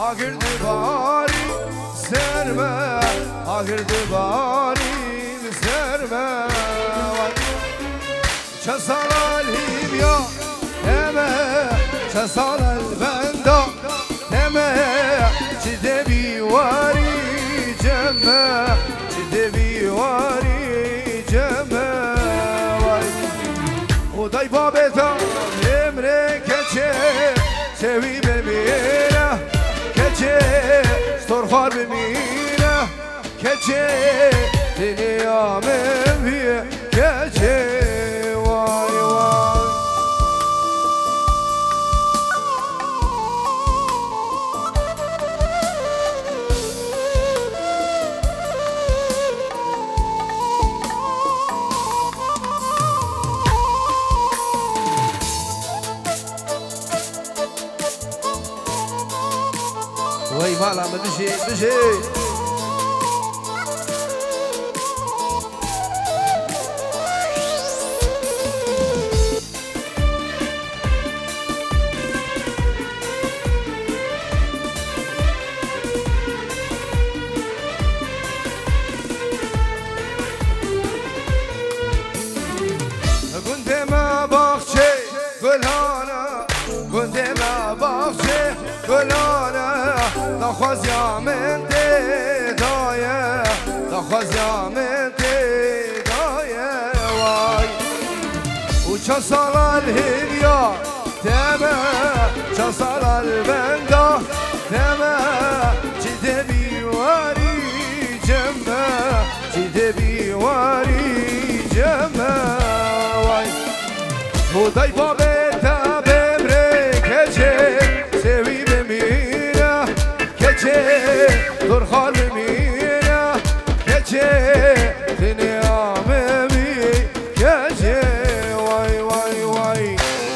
آگرد باری سرمه آگرد باری سرمه چه سال الهیبیا همه چه سال البندا همه چه دبیواری جمه چه دبیواری جمه خدای بابتا امره کچه سوی بمیره کچه سترخار بمیره کچه دنیا بیه کچه وای وای وای مالا بشه گنده ما باخچه گلانه گنده ما باخچه گلانه نخواز یامن دایه نخواز یامن دایه وای و چه سال الهیبیا تمه چه سال البندا تمه چی دبیواری جمه چی دبیواری جمه خدای بابتا بمره کچه سوی بمیره کچه درخال بمیره کچه دنیا بمی کچه وای وای وای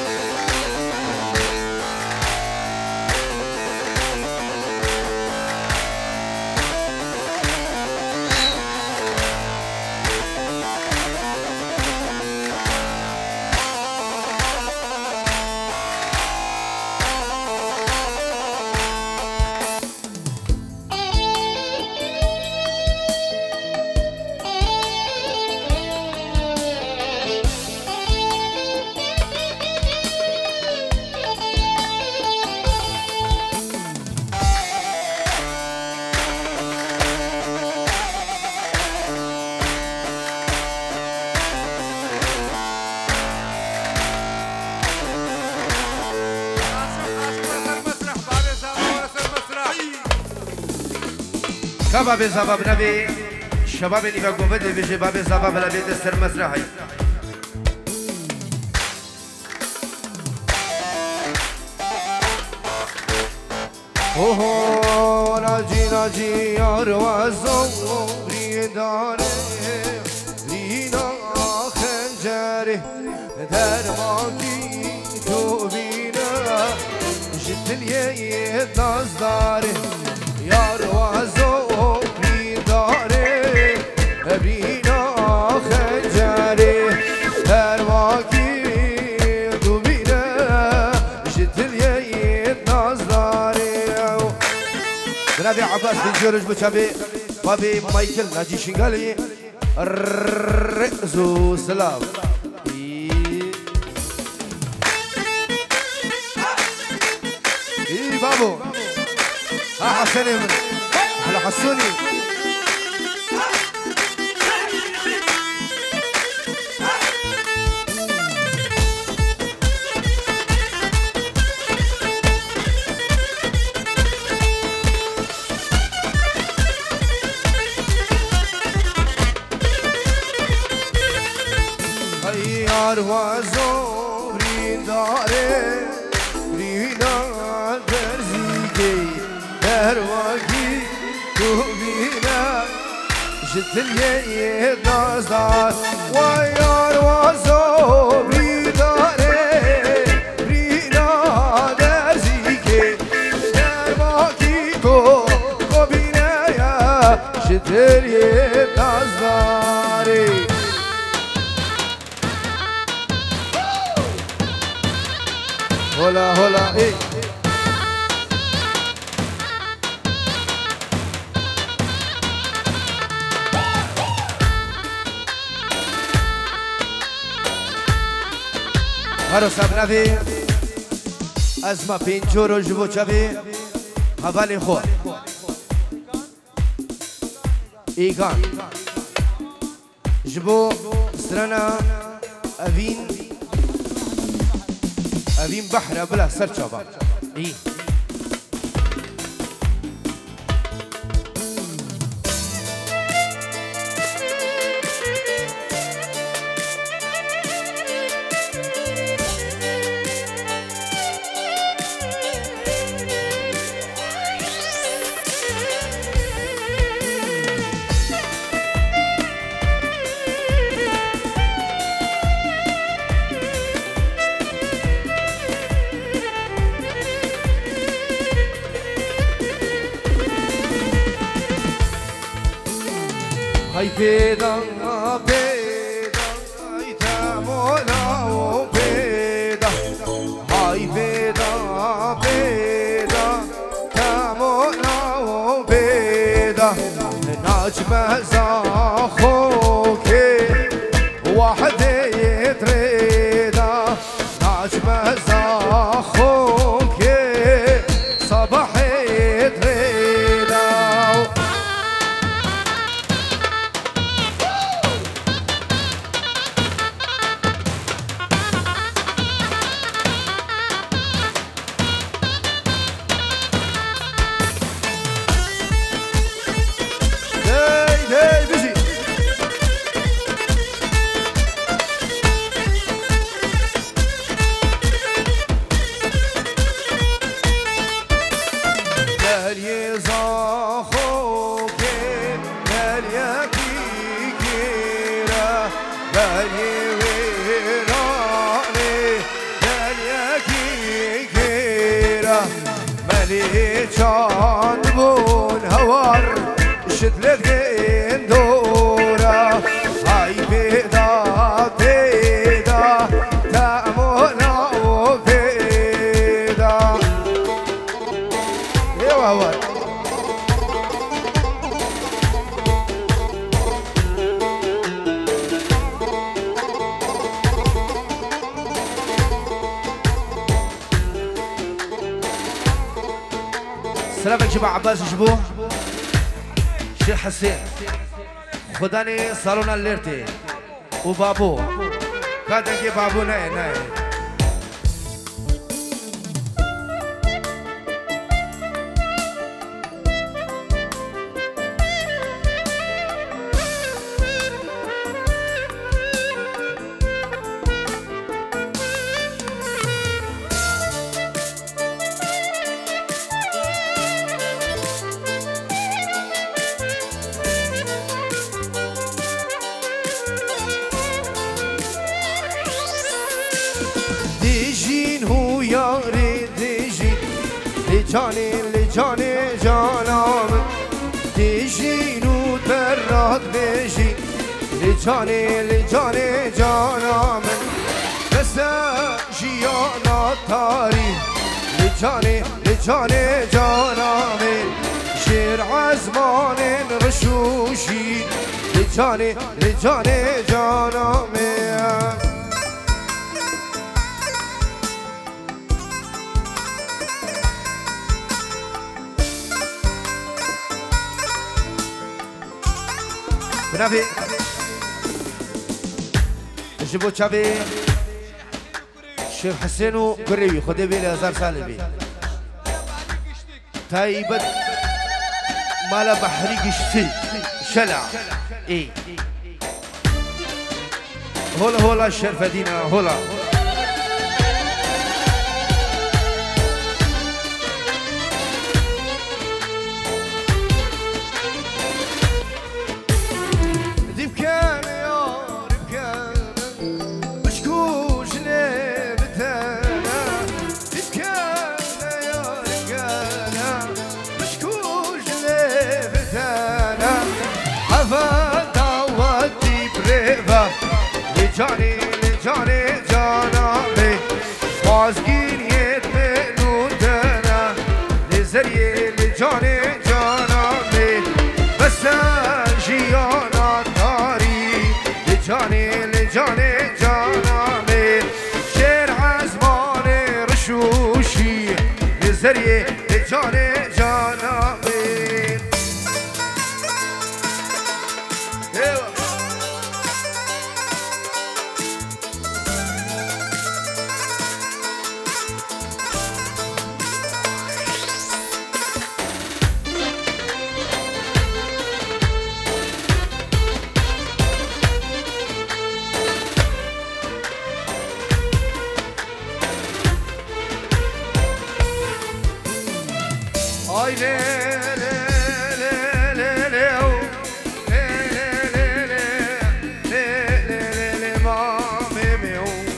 باب زباب نبی شباب نیفه گوبده بیشه باب زباب نبی دستر مسرحی اوه ناجی ناجی یار و زمری داره لینا خنجره در ماکی تو بینه جتلیه ناز داره یار و زمری داره بینا خنجره در ماکی تو بینه جتلیه ناز داره جنابي عباس بن جورج بوشابي بابي مايكل ناجي شنغالي رزو سلام اي بابو ها حسني على حسوني یار و زمری داره رینا درزیگی در واقعی تو بینم جتلیه نازدار و یار و زمری داره رینا درزیگی در واقعی تو بینم جتلیه نازداری هلا هلا اي هر سب نبی از ما پینچو رو جبو چبی حوالی خود ایگان جبو سرنا اوین بحر بلا سر چابا ای هاي بيدا بيدا هاي تامولا وبيدا هاي بيدا بيدا تامولا وبيدا نجمة زاخوكي واحد يتريدا نجمة زاخوكي صباح يتريدا چاند بون هوار شدلت گندورا های پیدا پیدا تامونا و پیدا یه هوار سلامك شباب عباس شبوه شيخ حسين خداني صالونا الليرتي وبابو كاتنكي بابو ناي ناي لجاني لجاني جانام تجين وتبرد بيجي لجاني لجاني جانام بس جيانا طاري لجاني لجاني جانام شير عزمان رشوشي لجاني لجاني جانام بنافي جبو تشابي شيخ حسين وقريبي خدي بي لهزار سالبي تايبت مالا بحري قشتي شلع اي هولا هولا الشرفة دينا هولا لجاني لجاني جانامي بازگیر یتمنون دنا لزریه لجاني جانامي بس جیانا داری لجاني لجاني جانامي شرع لزریه جان جانمی Ay le le le le le le le le le le le le ma me me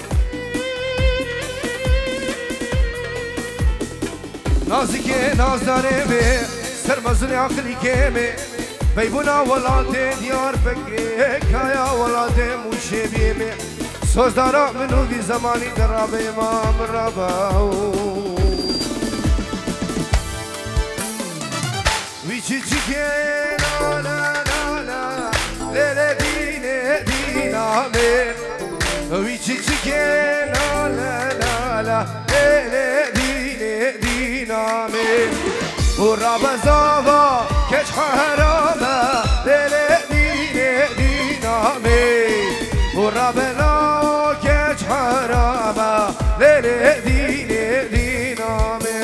Nazike nazare me sermazli akli keme Beybuna walate diyar bekre kaya walate muşebime Sözdara minu vi zamani darabe imam rabao Vichike la la la la le le dine diname Vichike la la la la le le dine diname Ura bazava keç harama le le dine diname Ura bela keç harama le le dine diname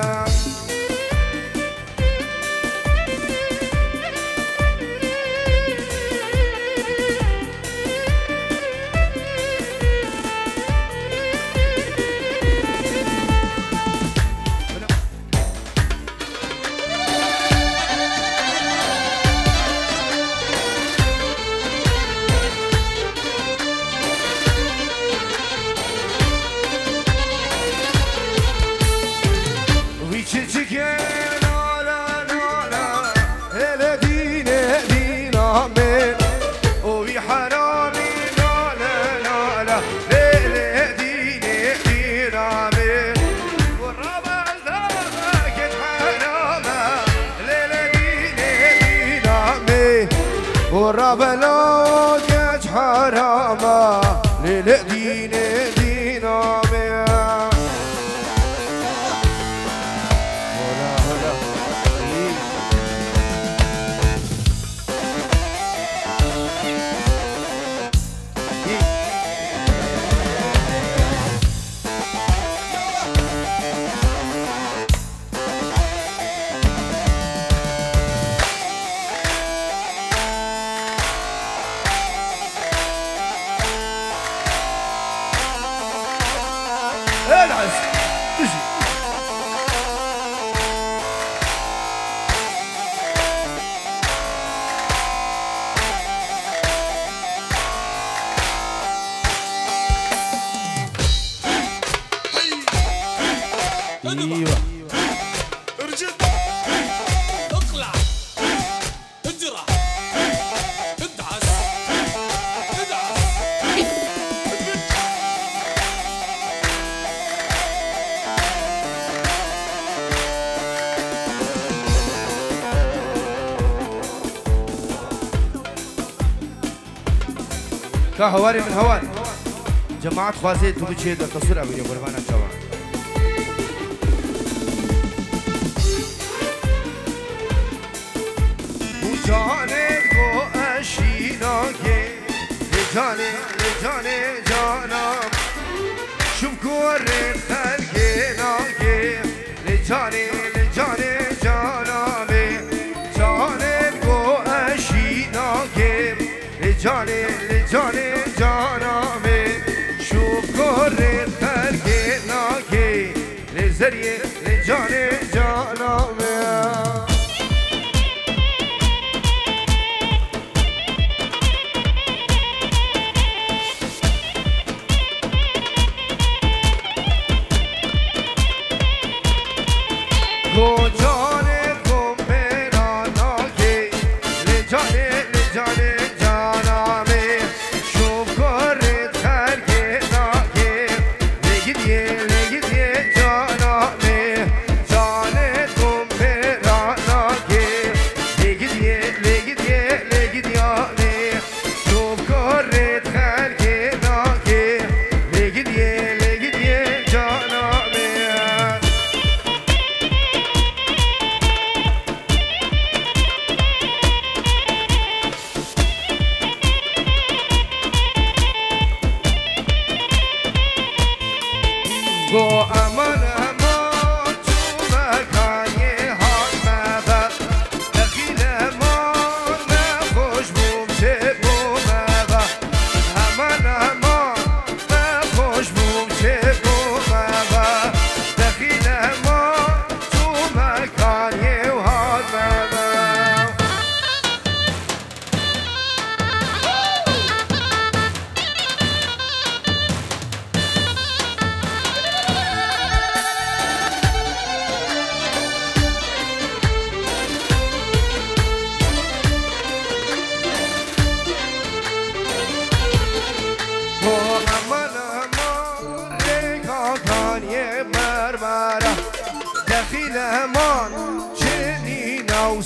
ورابلو كج حراما للدين دينامي هلا هلا ايوه ارجع اقلع اجرح ادعس ادعس كهواري من هوان جماعة خوازي تو بچه در تصویر اویدیو قربانا چوان جانه کو اشینا که جانه جانه جانم شوف کور خلقه ناگه جانه جانه جانم جانه کو اشینا که جانه جانه جانم شوف کور خلقه ناگه لزریه جانه جانم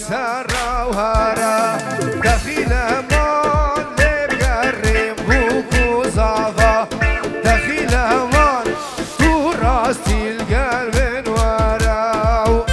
سرا وهرا دخيل امان لبقرم بوكو زافا دخيل امان تو راستي القلب ورا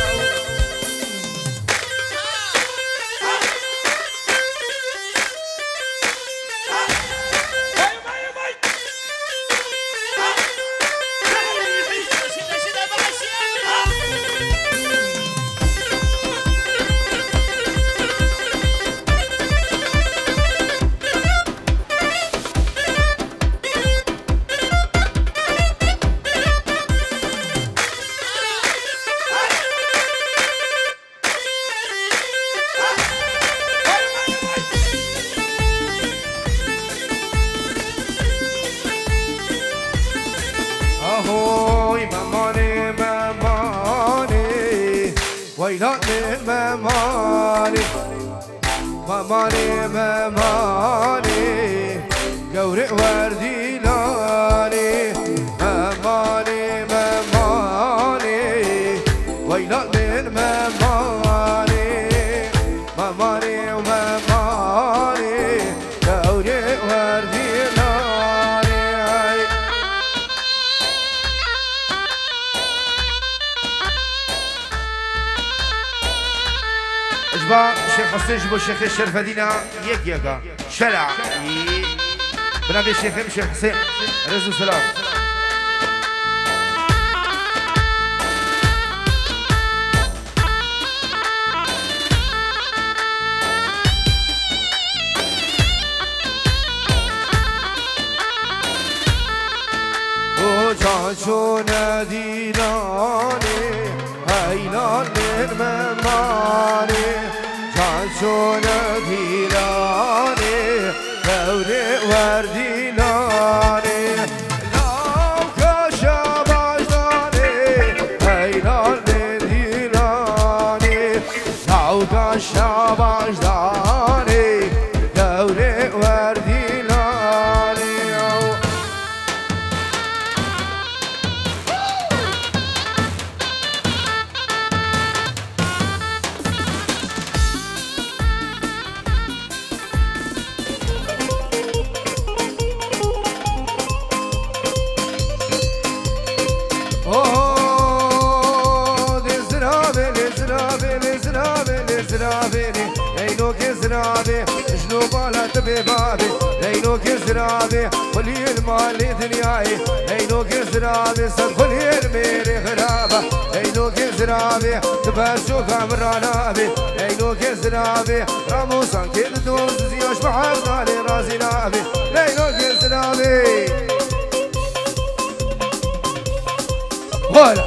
ahoy mamani mamani waylani mamani mamani mamani قورئ وردي لاني mamani mamani waylani mamani mamani وماماني قورئ وردي لاني اجبا الشيخ حسين جبو الشيخ الشرف هدينا يقا شلع بنادي الشيخ الشيخ حسين رزق سلام وجعشون ديناني هيلان المماني جعشون ديناني دوري ورديناني لو كشباجداني هيلان ديناني لو كشباجداني دوري ورديناني شنو بالات ببابي لينو كسرابي ولي المال دنياي لينو كسرابي سدخلي الميري خرابه لينو كسرابي تبشو كامرانابي لينو كسرابي راموسان كيد دوز زيوش بحرنا لي راسي نابي لينو كسرابي هلا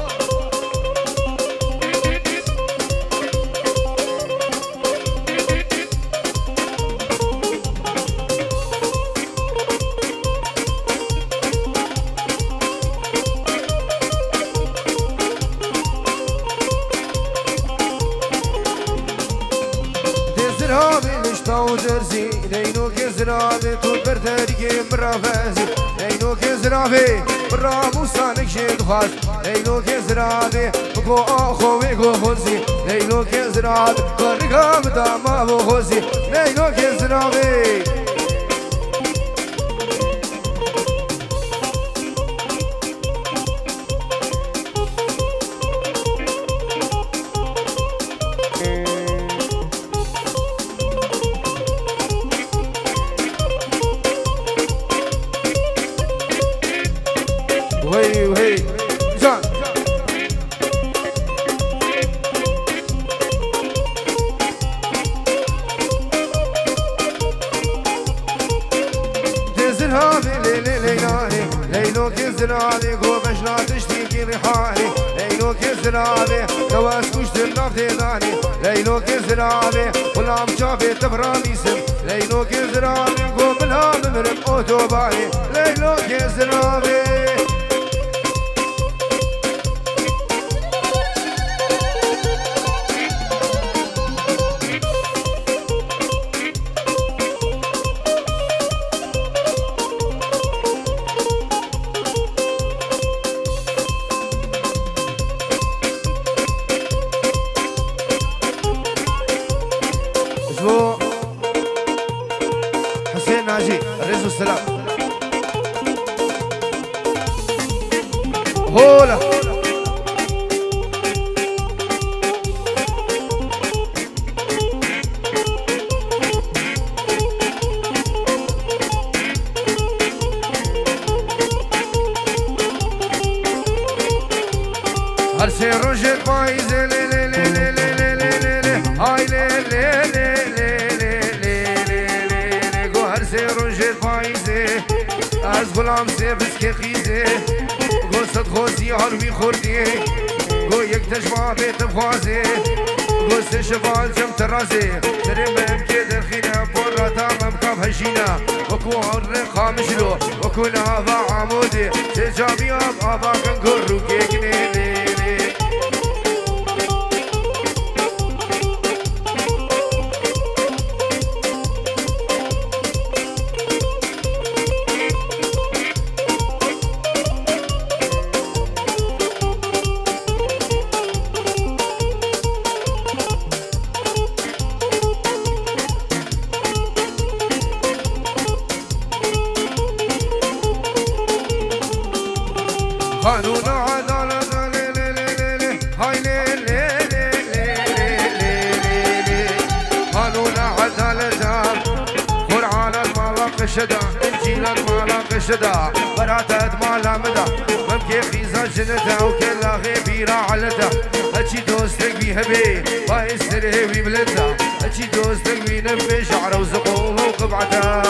وجرزي لينو كزرابي تو بردرقي مرافزي لينو كزرابي براموسانك شيد خاص لينو كزرابي بكو اخوي كو خنزي لينو كزرابي قرقام داما بو خنزي لينو كزرابي وهي وهي جان تزرها بليلي ليلو كزراني قو بشنا تشتيكي ريحاني ليلو كزراني نواس كشتر نفتي داني ليلو كزراني ولام شافي تبراني سم ليلو كزراني قو بلا ممرم اوتوباني ليلو كزراني رزق السلام هولا هرسي رجل بايز لي لي لي لي لي لي لي لي هاي لي لي لي لي لي لي لي لي جو هرسي رجل بايز از غلام سي بسكي خيزي جو صد خوزي هروي خوردي جو يك تجمع بيت بخوازي جو سي شبال جم ترازي ترم امكي درخينا برا تامم كاب هجينا وكو عرق مشلو وكو نافا عمودي تجابي اب ابا كنقر وكيكني قانون عدالة لي لي لي لي هاي لي لي لي لي لي قانون عدالة قرآن المالك شدا إنجيل المالك شدا براتة مالا مدى ممكن خيزة جنتا وكلا غيبيرا علتا هاتشي دوستك بيها بي بايستري بيبلتا هاتشي دوستك بينفي شعره وزقوه وقبعتا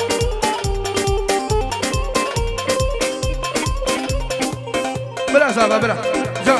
بلا صعبة بلا جا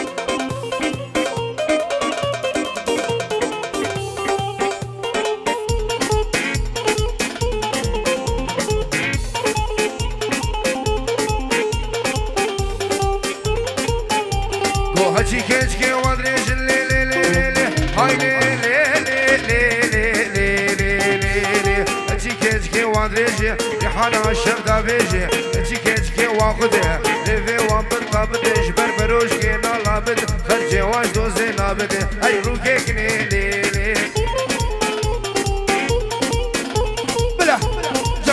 جو هاتشي كيشكي وادريج لي لي لي لي هاي لي لي لي لي لي لي لي هاتشي كيشكي وادريج ريحانا الشرطة بيجي هاتشي كيشكي واخده بدش بربروش كي نالابد خرجي واش دوزي نابد اي روكيك نيلي بلا جا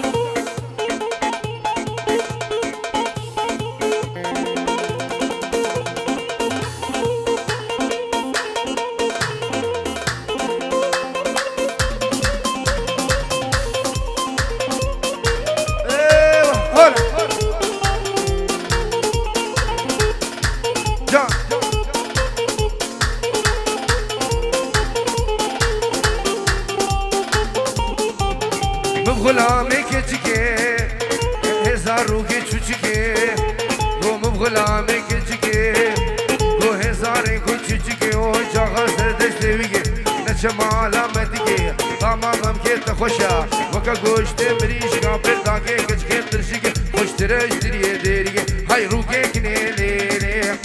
غلامي كتكي هزار روكي تشوشكي قوم بغلامي كتكي قو هزاري كتشكي وجاغ سردش تيويكي نشمالا مدكي تمام ممكن تخوشا وكا قوش تمريش كابر داكي كتكي ترشكي خوش ترش دريه ديريكي هاي روكي كنيلي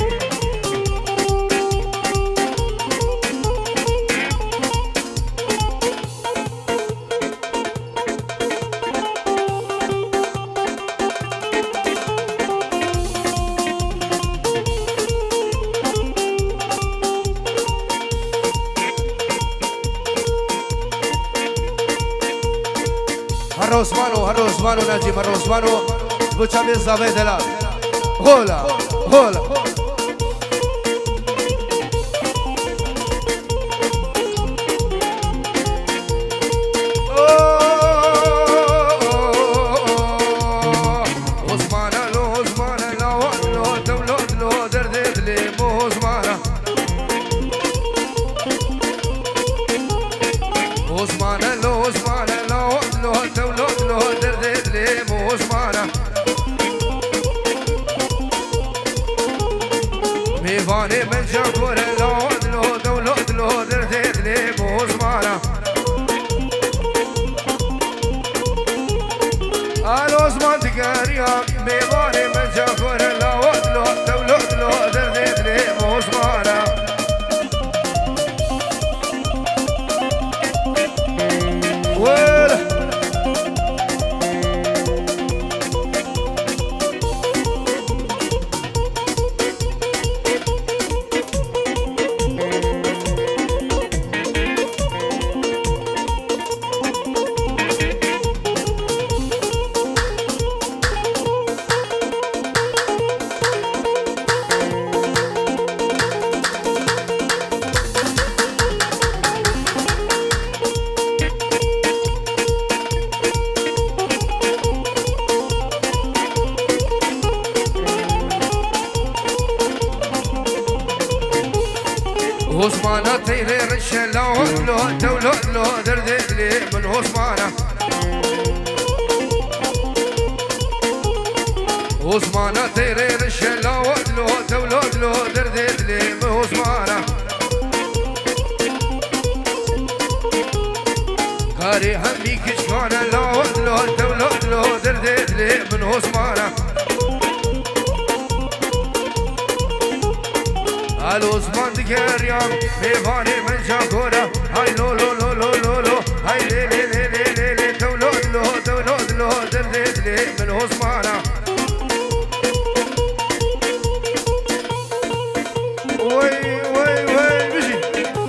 هر عثمانو نجيب هر عثمانو بچا به زاویه دلال هولا هولا ميفاني من شكور اللود لود ولود لود رديت لي بوزمانة الوزمان تقاريا ميفاني من شكور اللود لود ولود لود رديت لي بوزمانة الشلا ولو دولو لو دردت لي من عثمانه عثمانه تيري الشلا ولو دولو لو دردت لي من عثمانه قاري همي كشكانه لو دولو لو دردت لي من عثمانه العثمان دكريام ميفاني من شاكورة هاي لو لو لو لو لو لو هاي لي لي لي لي لي لي دولود لو دولود لو دردت لي من عثمانة وي وي وي بشي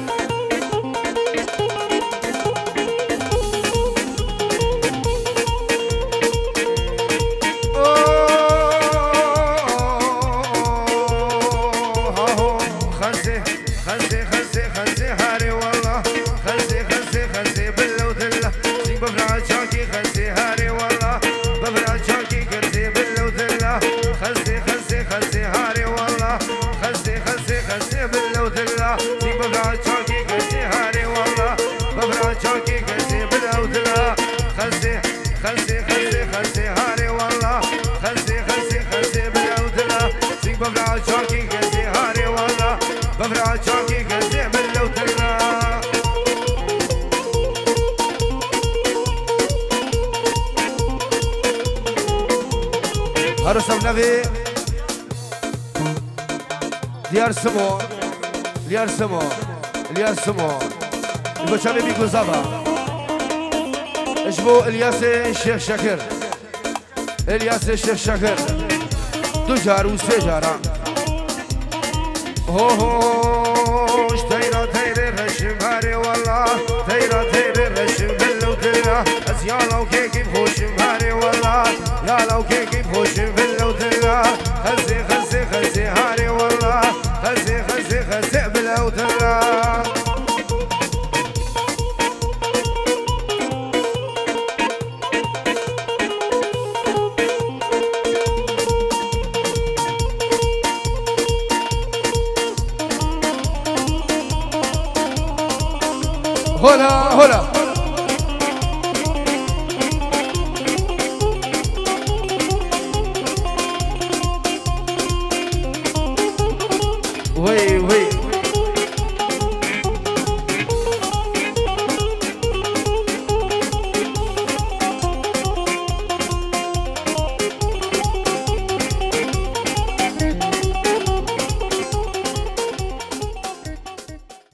خلسي هاري والله خلسي بالله وذله سيب بفرع شاكي خلسي هاري والله بفرع شاكي خلسي بالله وذله خلسي هاري والله خلسي بالله وذله سيب بفرع شاكي خلسي هاري والله بفرع شاكي خلسي بالله وذله خلسي هاري والله خلسي بالله وذله سيب بفرع شاكي خلسي هاري والله بفرع شاكي خلسي بالله وذله هرسم نبي ديار سمو يبقى شامي بيكو زبا اشبو الياس الشيخ شاكر دو جار و سه جارا هو اشتيرا تيري رشم هاري والله تيرا رشم بالله وذله ازيالا وكيكي بخوشم هاري والله يالا وكيكي بخوشم بالله وذله خلسي هاري والله خلسي بالله وذله هلا وي